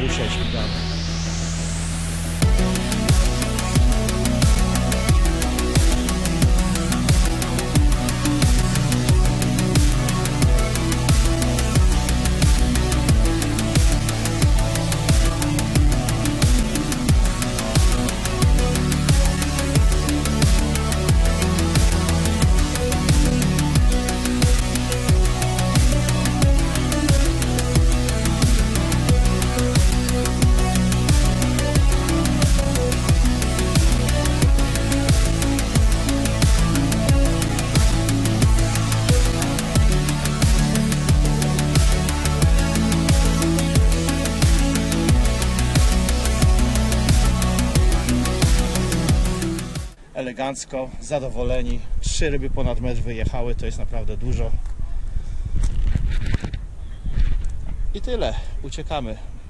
Kubusia i śmigamy. Elegancko, zadowoleni. 3 ryby ponad metr wyjechały, to jest naprawdę dużo. I tyle, uciekamy.